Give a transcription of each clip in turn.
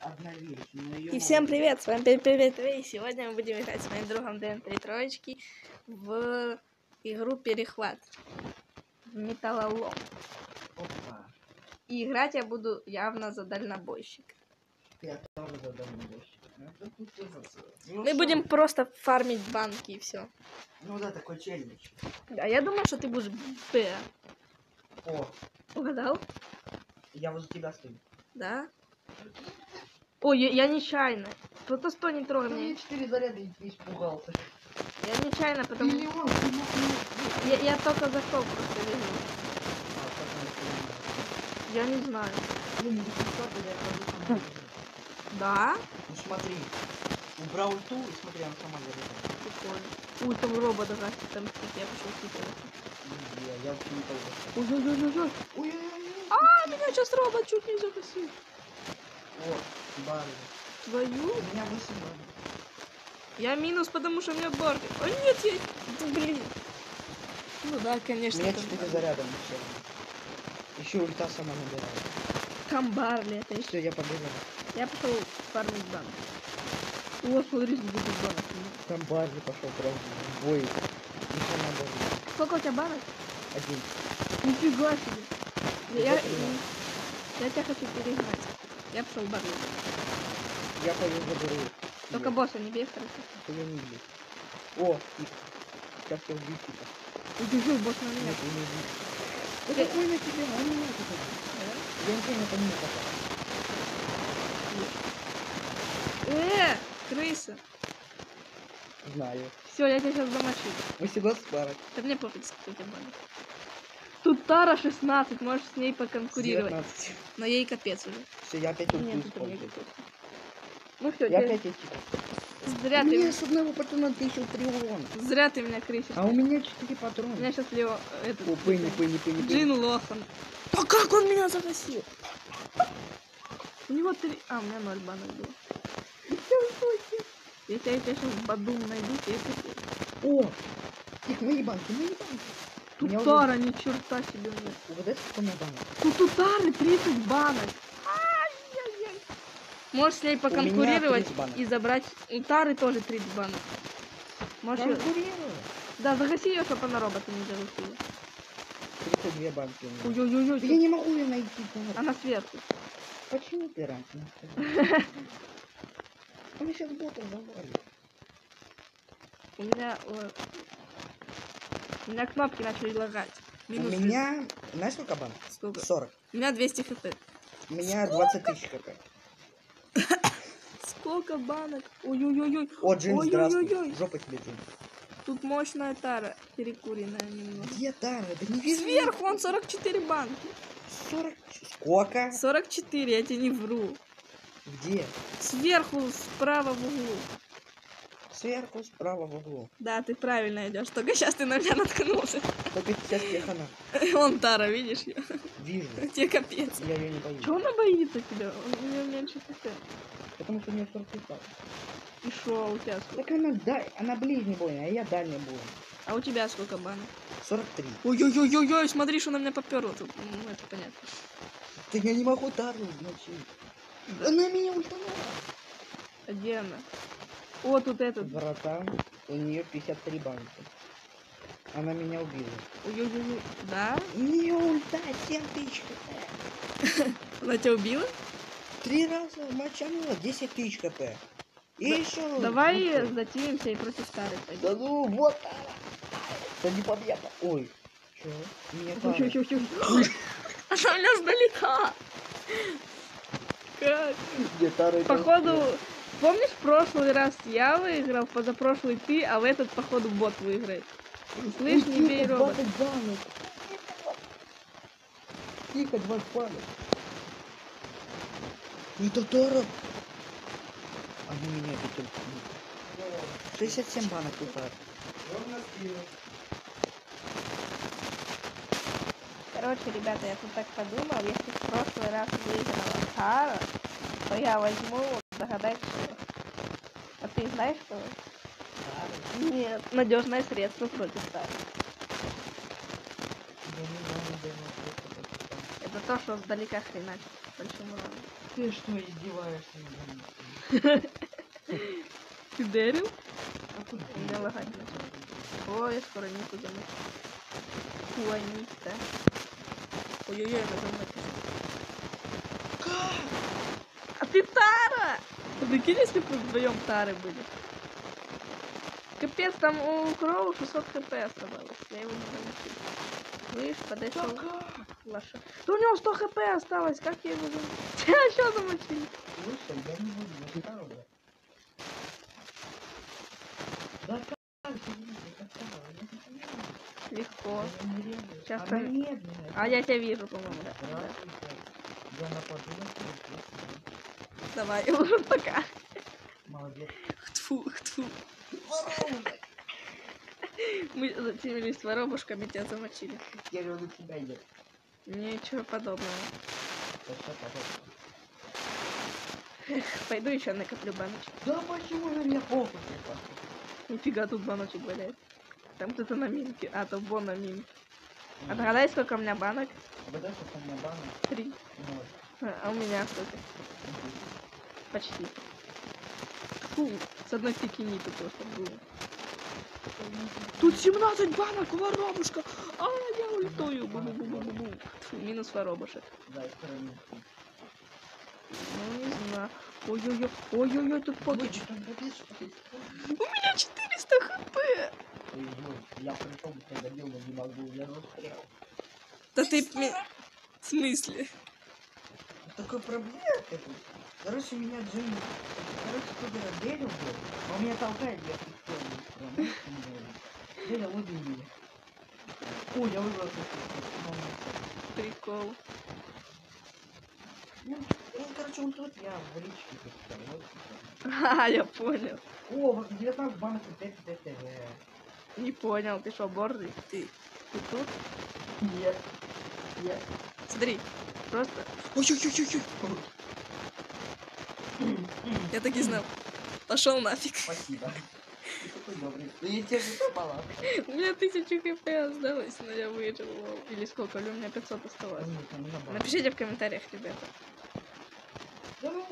одна вещь, но её И всем можно... привет, с вами Привет, и сегодня мы будем играть с моим другом ДН3 Троечки в игру Перехват в металлолом. Опа. И играть я буду явно за дальнобойщика. Я тоже за дальнобойщика. Мы будем просто фармить банки и все. Ну да, такой челлендж. Да, я думал, что ты будешь Б. О, Угадал? я возле тебя стою. Да? Ой, я нечаянно. Просто стой, не трогай Ты меня. мне 4 заряда и испугался. Я нечаянно, потому что... Миллион, Я только зашел, просто вижу. Я не знаю. Да? Ну смотри, убрал ульту и смотри, она сама заряжает. Прикольно. Ой, там робот даже там стоит, я пошел кипать. Я вообще не пойду. Ой-ой-ой-ой-ой. Ой-ой-ой. А, меня сейчас робот чуть не загасил. О, Барли. Твою? У меня 8 барли. Я минус, потому что у меня барли. А нет, я... Да, блин. Ну да, У конечно. меня там 4 барли. заряда на все. Еще ульта сама набирает. Там барли, это еще. Все, я побежал. Я пошел фармить банк. О, смотри, где тут банк. Там Барли пошел прям в бой. Еще надо. Сколько у тебя банок? 1. Нифига себе. Я тебя хочу перегнать. Я пошел барли. Я пойду заберу. Только босса не бей, хорошо. Я не бью. О, сейчас я убью тебя. Убежал босс на меня. Нет, я не убью. Это какой на тебя? Он меня тут. Я ничего не понимаю пока. Крыса. Знаю. Все, я тебя сейчас замочу. 18 парок. Да мне пофиг, сколько у тебя банок. Тут Тара 16, можешь с ней поконкурировать. 19. Но ей капец уже. Все, я опять ульту Нет, это мне использую. капец. Ну все, Я опять эти. зря У ты... меня с одного патрона 1000 триллион. Зря ты меня крысишь. А у меня 4 У патрона. меня сейчас Лео... Этот... О, Пенни. Джин Лохан. А как он меня загасил? У него 3... А, у меня 0 банок было. Если я тебя сейчас Бадум найду, то я капец. О! Их мои банки. Тут Меня Тара, ни черта себе нет. Угадай, сколько у меня банок? Тут у Тары 30 банок. Ай-яй-яй. Можешь с ней поконкурировать 30 банок. и забрать... У Тары тоже 30 банок. Можешь... её- Конкурирую. Да, загаси ее, чтобы она робота не загасила. 32 банки у меня. Ой-ой-ой. Я не могу ее найти. Тара. Она сверху. Почему ты раньше не сказал? Он сейчас ботом завалит. У меня кнопки начали лагать. У Минус меня... Знаешь, сколько банок? Сколько? 40. У меня 200 хп. У меня 20 тысяч хп. Сколько банок? Ой-ой-ой. О, Джин, здравствуй. Ой-ой-ой. Жопа тебе, Джин. Тут мощная Тара, перекуренная немного. Где Тара? Да не вижу. Сверху он 44 банки. 40. Сколько? 44, я тебе не вру. Где? Сверху, справа в углу. Сверху, справа в углу. Да, ты правильно идешь. Только сейчас ты на меня наткнулся. Только сейчас тебе хана. Вон Тара, видишь? Вижу. Тебе капец. Я ее не боюсь. Чего она боится тебя? У нее меньше хп. Потому что у нее 45. И шо у тебя сколько? Так она ближний бой, а я дальний бой. А у тебя сколько банок? 43. Ой-ой-ой-ой, смотри, что на меня поперло тут. Ну, это понятно. Да я не могу Тару значить. Она меня ультанула. А где она? О, тут этот. Братан, у нее 53 банки. Она меня убила. Ой-ой-ой. Да? У нее ульта 7000 хп. Она тебя убила? 3 раза мочанула 10 тысяч хп. И еще... Давай затеемся и против Тары пойдем. Да ну, вот Тара. Да не победа. Ой. Че? Меня Тара. Ой-ой-ой. Она у меня сдалека. Как? Где Тара? Походу, помнишь, в прошлый раз я выиграл, позапрошлый ты, а в этот, походу, бот выиграет. Слышь, не бей робот. Тихо, 20 банок. Это Тара. Они меня бьют. 67 банок у Тары. Короче, ребята, я тут так подумал, если в прошлый раз выиграла Тара, то я возьму, догадайся, что. А ты знаешь, что? Нет, надежное средство против Тары. Это то, что сдалека хреначит большим уроном. Ты что, издеваешься надо мной? Ты дерил? А куда У меня лагать начал. Ой, я скоро никуда не. Хуанита. Ой-ой-ой, я нажал на пишу. А ты Тара! А прикинь, если бы вдвоем Тары были. Капец, там у Кроу 600 хп оставалось. Я его не замочил. Слышь, подошел. Лоша. Да у него 100 хп осталось, как я его замочил? Тебя еще замочили. Слушай, я не буду, я встал, да. Да как ты видишь, я встал, я не понимаю. Легко. Я не реагирую. Сейчас Она там- медленная. А я тебя вижу, по-моему, да. Да. Здравствуйте. Я нападу на тебя. Давай, уже пока. Молодец. Тьфу, тьфу. Воробушек! Мы затемились с воробушками, тебя замочили. Я говорю, тебя идет. Ничего подобного. Да что, пожалуйста. Пойду еще накоплю баночек. Да почему же меня похуй пошел? Нифига тут баночек валяет. Там кто-то на минке. А, то вон на минке. А догадай, сколько у меня банок? Угадай, сколько у меня банок? 3. Ноль. А у меня сколько? Почти. Фу, с одной стеки ниту просто было. Тут 17 банок, воробушка! А, я ультую. Бу-бу-бу-бу-бу. Фу, минус воробушек. Да, стороны. Ну, не знаю. Ой-ой-ой, ой-ой-ой, тут покич. Там капец, что ты. У меня 400 хп. Ой-ой, я пришел бы тебя добил, но не могу, я застрял. Да ты... В смысле? Такой проблема тут. Короче, меня Джимми... Короче, кто-то Деля был, а он меня толкает, я прикольный. Деля, лови меня. Ой, я выбрался. Прикол. Ну, короче, он тут, я в речке тут. Вот. А, я понял. О, вот 19 банок опять ТТВ. Не понял, ты что, борзый? Ты тут? Нет. Нет. Смотри, просто... Ой-ой-ой-ой. Я так и знал. Пошел нафиг. Спасибо. Ты такой добрый. Да я тебе же попала. У меня 1000 хп осталось, но я выжил. Или сколько? Или у меня 500 осталось? Напишите в комментариях, ребята. Да ну.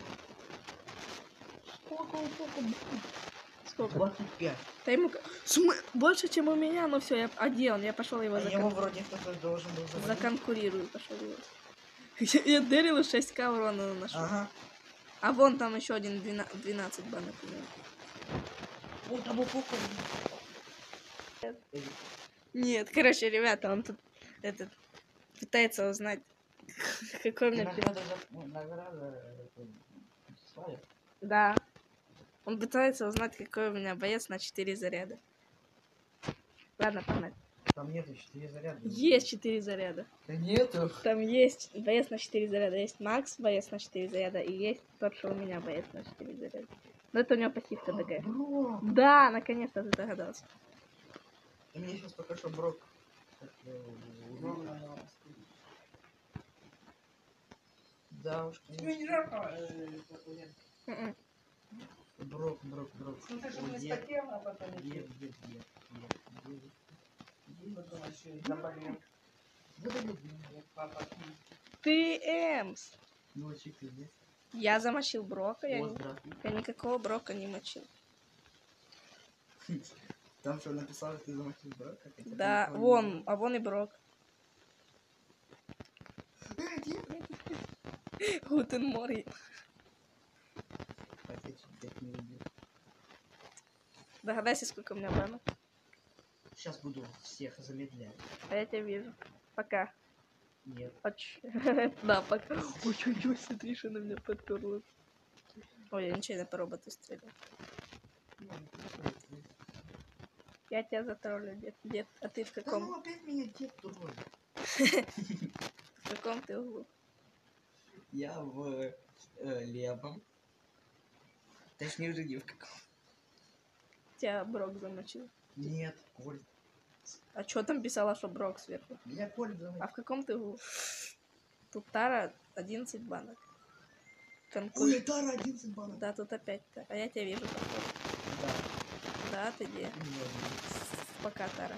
Сколько? Сколько? 25. Да ему... Больше, чем у меня, но все, я одел, я пошел его А его вроде кто-то должен был завалить. законкурирую, пошел его. Я дырил 6к урона наношу. Ага. А вон там еще один 12 банок у него. О, там упокой. Нет, короче, ребята, он тут этот пытается узнать, какой у меня пин. Награда. Славик. Да. Он пытается узнать, какой у меня боец на 4 заряда. Ладно, погнали. Там нету 4 заряда. Есть 4 заряда. Да нету. Там есть боец на 4 заряда. Есть Макс, боец на 4 заряда. И есть тот, что у меня боец на 4 заряда. Но это у него пассивка такая. Бро. Да, наконец-то ты догадался. И мне сейчас пока что Брок. Да уж, конечно. Мгм. Брок. Ну ты же не Нет. спотел, а потом Нет. заболел. Папа. Ты Эмс. Ну, чик, есть. Я замочил Брока. О, Я здравствуй. никакого Брока не мочил. Там что написал, что ты замочил Брок? Да, вон, а вон и Брок. Гутен Морген. Догадайся, сколько у меня банок. Сейчас буду всех замедлять. А я тебя вижу. Пока. Нет. Да, пока. Ой-ой-ой, смотри, что на меня подперло. Ой, я нечаянно по роботу стрелял. Я тебя затроллю, дед. А ты в Да каком? ну опять меня дед троллит. В каком ты углу? Я в левом. Точнее, уже не в каком. Тебя Брок замочил. Нет, Коль. А что там писала, что Брок сверху? Меня Коль замочил. А в каком ты углу? Тут Тара 11 банок. Ой, Тара 11 банок. Да, тут опять-то. А я тебя вижу, походу. Да. Да, ты где? Пока, Тара.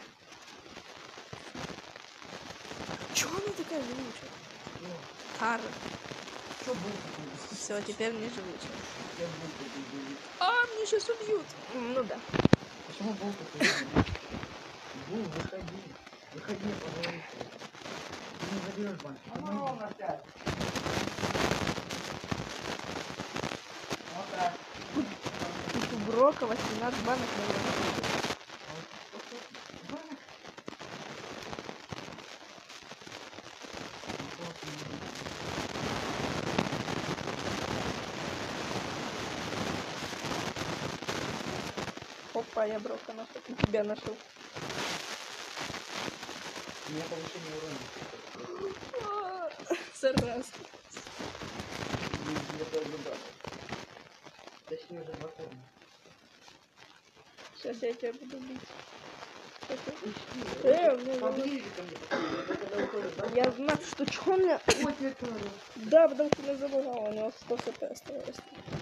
Чё она такая живучая? Тара. Что булка? Все, теперь не живучая. Я булка буду. А, меня сейчас убьют. Ну да. Почему булка? Бул, выходи. Выходи, пожалуйста. Ты не заберешь банк. Ну, он опять. Вот так. Брока 18 банок, наверное. Опа, я брока нашел. И тебя нашел. У меня повышение урона. Сарас. Точнее, уже два формы. Сейчас я тебя буду бить. Поближе ко мне. Когда уходишь, да? Я знаю, что чё у меня... Вот это. Да, потому что меня забывала, у него 100 хп осталось.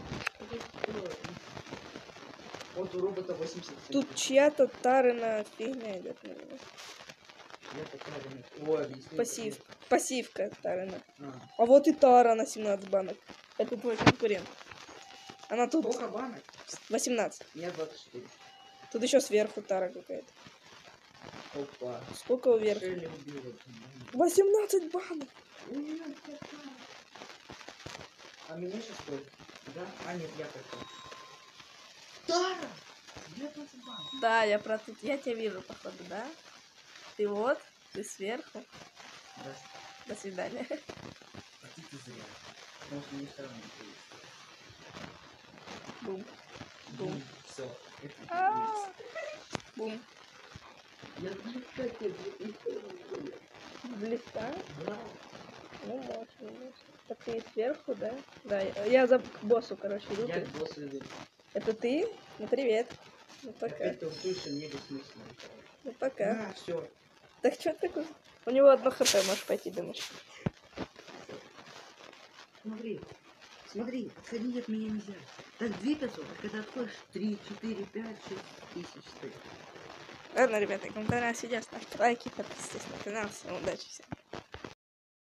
Вот у робота 87. Тут чья-то тарина фигня идет. Наверное. Я такая, ой, объясни. Пассивка тарина. А. А вот и Тара на 17 банок. Это твой конкурент. Она тут Сколько банок? 18. У меня 24. Тут еще сверху Тара какая-то. Опа. Сколько вверх? Шелли убила. 18 банок. А меня сейчас стоит? Да? А нет, я такой. Тара! 19 банок. Да, я про тут. Я тебя вижу, походу, да? Ты вот, ты сверху. Да. До свидания. А ты зря. Может, мне все равно Бум. Бум. Все. А. Бум. Я кстати, Близко? да. Ну, можно. Так ты сверху, да? Да, я за к боссу, короче, иду. Я Ты. к боссу иду. Это ты? Ну, привет. Ну, пока. Опять толкуешься, мне бессмысленно. Ну, пока. На, все. Так что ты такой? У него одно хп, можешь пойти, думаешь? Смотри. Смотри, отходить от меня нельзя. Так 2500, а когда отходишь 3, 4, 5, 6 тысяч стоит. Ладно, ребята, кому понравилось видео, ставьте лайки, подписывайтесь на канал. Всем удачи, всем.